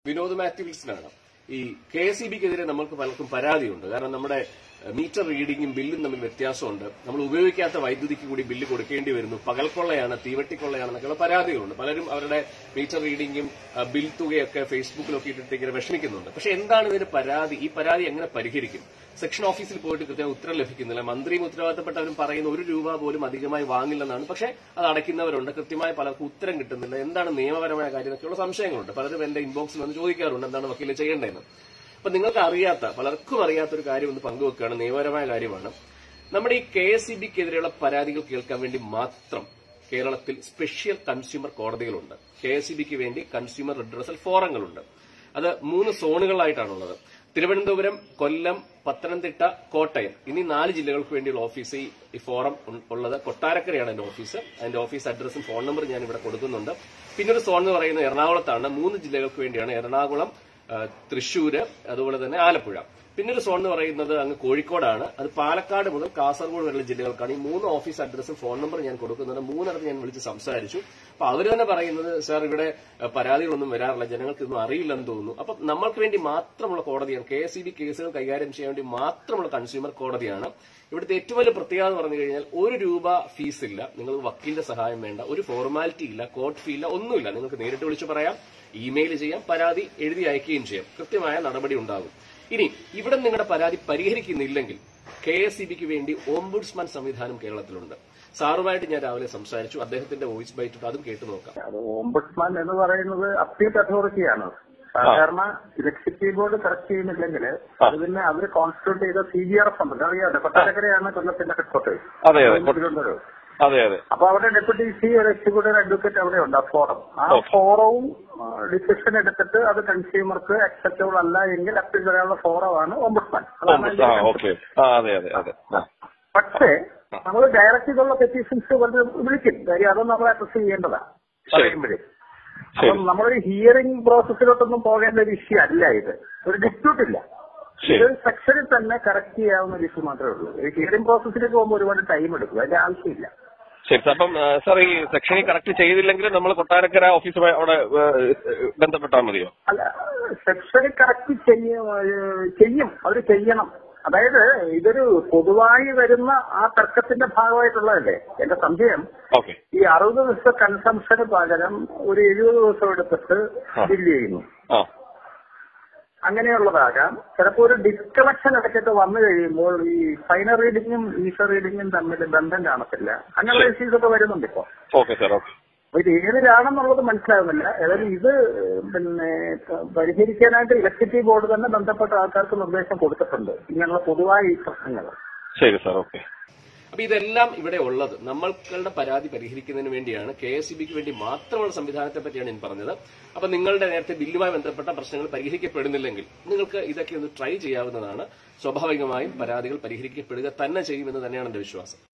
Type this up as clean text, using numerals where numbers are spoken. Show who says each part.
Speaker 1: വിനോദ് മാത്യു വിൽസനാണ്. ഈ KSEBക്കെതിരെ നമ്മൾക്ക് പലർക്കും പരാതിയുണ്ട്. കാരണം നമ്മുടെ മീറ്റർ റീഡിംഗും ബില്ലും തമ്മിൽ വ്യത്യാസമുണ്ട്. നമ്മൾ ഉപയോഗിക്കാത്ത വൈദ്യുതിക്ക് കൂടി ബില്ല് കൊടുക്കേണ്ടി വരുന്നു. പകൽക്കൊള്ളയാണ്, തീവട്ടിക്കൊള്ളയാണെന്നൊക്കെയുള്ള പരാതികളുണ്ട്. പലരും അവരുടെ മീറ്റർ റീഡിംഗും ബിൽ തുകയൊക്കെ ഫേസ്ബുക്കിലൊക്കെ ഇട്ടിട്ട് ഇങ്ങനെ വിഷമിക്കുന്നുണ്ട്. പക്ഷെ എന്താണ് ഇതിന് പരാതി? ഈ പരാതി എങ്ങനെ പരിഹരിക്കും? സെക്ഷൻ ഓഫീസിൽ പോയിട്ട് കൃത്യമായി ഉത്തരം ലഭിക്കുന്നില്ല. മന്ത്രിയും ഉത്തരവാദിത്തപ്പെട്ടവരും പറയുന്ന ₹1 പോലും അധികമായി വാങ്ങില്ലെന്നാണ്. പക്ഷെ അത് അടയ്ക്കുന്നവരുണ്ട്. കൃത്യമായി പലർക്കും ഉത്തരം കിട്ടുന്നില്ല. എന്താണ് നിയമപരമായ കാര്യം എന്നൊക്കെയുള്ള സംശയങ്ങളുണ്ട്. പലരും എന്റെ ഇൻബോക്സിൽ വന്ന് ചോദിക്കാറുണ്ട് എന്താണ് വക്കീലെ ചെയ്യേണ്ടതെന്ന്. അപ്പൊ നിങ്ങൾക്ക് അറിയാത്ത, പലർക്കും അറിയാത്തൊരു കാര്യം ഒന്ന് പങ്കുവെക്കുകയാണ്. നിയമപരമായ കാര്യമാണ്. നമ്മുടെ ഈ KSEBക്കെതിരെയുള്ള പരാതികൾ കേൾക്കാൻ വേണ്ടി മാത്രം കേരളത്തിൽ സ്പെഷ്യൽ കൺസ്യൂമർ കോടതികളുണ്ട്. KSEBക്ക് വേണ്ടി കൺസ്യൂമർ റിഡ്രസൽ ഫോറങ്ങളുണ്ട്. അത് 3 സോണുകളായിട്ടാണുള്ളത്. തിരുവനന്തപുരം, കൊല്ലം, പത്തനംതിട്ട, കോട്ടയം എന്നീ 4 ജില്ലകൾക്ക് വേണ്ടിയുള്ള ഓഫീസ് ഈ ഫോറം ഉള്ളത്. കൊട്ടാരക്കരയാണ് എന്റെ ഓഫീസ്. അതിന്റെ ഓഫീസ് അഡ്രസ്സും ഫോൺ നമ്പർ ഞാൻ ഇവിടെ കൊടുക്കുന്നുണ്ട്. പിന്നൊരു സോൺ എന്ന് പറയുന്നത് എറണാകുളത്താണ്. 3 ജില്ലകൾക്ക് വേണ്ടിയാണ്. എറണാകുളം, തൃശ്ശൂര്, അതുപോലെ തന്നെ ആലപ്പുഴ. പിന്നൊരു സോൺ എന്ന് പറയുന്നത് അങ്ങ് കോഴിക്കോടാണ്. അത് പാലക്കാട് മുതൽ കാസർഗോഡ് വരെയുള്ള ജില്ലകൾക്കാണ്. ഈ 3 ഓഫീസ് അഡ്രസ്സും ഫോൺ നമ്പർ ഞാൻ കൊടുക്കുന്നുണ്ട്. 3 ഞാൻ വിളിച്ച് സംസാരിച്ചു. അപ്പൊ അവർ തന്നെ പറയുന്നത് സാർ ഇവിടെ പരാതികളൊന്നും വരാറില്ല, ജനങ്ങൾക്ക് ഇതൊന്നും അറിയില്ലെന്ന് തോന്നുന്നു. അപ്പൊ നമ്മൾക്ക് വേണ്ടി മാത്രമുള്ള കോടതിയാണ്. KSEB കേസുകൾ കൈകാര്യം ചെയ്യാൻ വേണ്ടി മാത്രമുള്ള കൺസ്യൂമർ കോടതിയാണ്. ഇവിടുത്തെ ഏറ്റവും വലിയ പ്രത്യേകത എന്ന് പറഞ്ഞു കഴിഞ്ഞാൽ ₹1 ഫീസില്ല. നിങ്ങൾക്ക് വക്കീലിന്റെ സഹായം വേണ്ട, ഒരു ഫോർമാലിറ്റി ഇല്ല, കോർട്ട് ഫീ ഇല്ല, ഒന്നുമില്ല. നിങ്ങൾക്ക് നേരിട്ട് വിളിച്ച് പറയാം, ഇമെയിൽ ചെയ്യാം, പരാതി എഴുതി അയക്കുകയും ചെയ്യാം. കൃത്യമായ നടപടി ഉണ്ടാകും. ഇനി ഇവിടെ നിങ്ങളുടെ പരാതി പരിഹരിക്കുന്നില്ലെങ്കിൽ KSEBക്ക് വേണ്ടി ഓംബുഡ്സ്മാൻ സംവിധാനം കേരളത്തിലുണ്ട്. സാറുമായിട്ട് ഞാൻ രാവിലെ സംസാരിച്ചു. അദ്ദേഹത്തിന്റെ വോയിസ് ബൈറ്റ് അതും കേട്ടു നോക്കാം.
Speaker 2: ഓംബുഡ്സ്മാൻ എന്ന് പറയുന്നത് അപ്പീൽ അതോറിറ്റിയാണ്. സാധാരണ എക്സിക്യൂട്ടീവ് ബോർഡ് കറക്റ്റ് ചെയ്യുന്നില്ലെങ്കിൽ അത് പിന്നെ അവർ കോൺസ്റ്റിറ്റ്യൂട്ട് ചെയ്ത CGRF ഉണ്ട്. അറിയാതെ കൊട്ടാരക്കരയാണ് കൊല്ലത്തിന്റെ ഹെഡ്ക്വാർട്ടേഴ്സ്. തിരുവനന്തപുരം. അപ്പൊ അവിടെ ഡെപ്യൂട്ടി ഒരു എക്സിക്യൂട്ടീവ് അഡ്വക്കേറ്റ് അവിടെ ഉണ്ട്. ആ ഫോറം, ആ ഫോറവും ഡിസിഷൻ എടുത്തിട്ട് അത് കൺസ്യൂമർക്ക് അക്സെപ്റ്റബിൾ അല്ല എങ്കിൽ അപ്പീൽ ചെയ്യാനുള്ള ഫോറമാണ് ഓംബുഡ്സ്മാൻ. പക്ഷേ നമ്മൾ ഡയറക്റ്റ് ചെയ്തുള്ള പെറ്റീഷൻസ് വിളിക്കും. കാര്യം അതൊന്നും നമ്മൾ അഡ്രസ് ചെയ്യേണ്ടതാണ് പറയുമ്പോഴേ. അപ്പം നമ്മളൊരു ഹിയറിംഗ് പ്രോസസ്സിലോട്ടൊന്നും പോകേണ്ട ഒരു ഇഷ്യൂ അല്ല ഇത്. ഒരു ഡിസ്പ്യൂട്ട് ഇല്ല. ഇത് സെക്ഷനിൽ തന്നെ കറക്റ്റ് ചെയ്യാവുന്ന ഒരു ഇഷ്യൂ മാത്രമേ ഉള്ളൂ. ഈ ഹിയറിംഗ് പ്രോസസ്സിലേക്ക് പോകുമ്പോൾ ഒരുപാട് ടൈം എടുക്കും. അതിന്റെ ആവശ്യമില്ല.
Speaker 3: ശരി. അപ്പം സാർ ഈ സെക്ഷനിൽ കറക്റ്റ് ചെയ്തില്ലെങ്കിൽ നമ്മൾ കൊട്ടാരക്കര ഓഫീസുമായി അവിടെ ബന്ധപ്പെട്ടാൽ മതിയോ?
Speaker 2: അല്ല, സെക്ഷനിൽ കറക്റ്റ് ചെയ്യും. അവർ ചെയ്യണം. അതായത് ഇതൊരു പൊതുവായി വരുന്ന ആ തർക്കത്തിന്റെ ഭാഗമായിട്ടുള്ളതല്ലേ. എന്റെ സംശയം ഈ 60 ദിവസത്തെ കൺസംഷന് പകരം ഒരു 70 ദിവസം എടുത്തിട്ട് ബില്ല് ചെയ്യുന്നു. അങ്ങനെയുള്ളതാകാം. ചിലപ്പോൾ ഒരു ഡിസ്കണക്ഷൻ ഇടയ്ക്കൊക്കെ വന്നു കഴിയുമ്പോൾ ഈ ഫൈനൽ റീഡിങ്ങും മീറ്റർ റീഡിങ്ങും തമ്മിൽ ബന്ധം കാണത്തില്ല. അങ്ങനെയുള്ള ഇഷ്യൂസ് ഒക്കെ വരുന്നുണ്ട് ഇപ്പോ. അപ്പൊ ഇത് ഏതിലാണെന്നുള്ളത് മനസ്സിലാകുന്നില്ല. ഏതായാലും ഇത് പിന്നെ പരിഹരിക്കാനായിട്ട് ഇലക്ട്രിസിറ്റി ബോർഡ് തന്നെ ബന്ധപ്പെട്ട ആൾക്കാർക്ക് നിർദ്ദേശം കൊടുത്തിട്ടുണ്ട്. ഇങ്ങനെയുള്ള പൊതുവായ ഈ പ്രശ്നങ്ങൾ.
Speaker 3: ശരി സാർ, ഓക്കെ.
Speaker 1: അപ്പൊ ഇതെല്ലാം ഇവിടെ ഉള്ളത് നമ്മളുടെ പരാതി പരിഹരിക്കുന്നതിന് വേണ്ടിയാണ്. KSEBക്ക് വേണ്ടി മാത്രമുള്ള സംവിധാനത്തെ പറ്റിയാണ് ഞാൻ പറഞ്ഞത്. അപ്പൊ നിങ്ങളുടെ നേരത്തെ ബില്ലുമായി ബന്ധപ്പെട്ട പ്രശ്നങ്ങൾ പരിഹരിക്കപ്പെടുന്നില്ലെങ്കിൽ നിങ്ങൾക്ക് ഇതൊക്കെ ഒന്ന് ട്രൈ ചെയ്യാവുന്നതാണ്. സ്വാഭാവികമായും പരാതികൾ പരിഹരിക്കപ്പെടുക തന്നെ ചെയ്യുമെന്ന് തന്നെയാണ് എന്റെ വിശ്വാസം.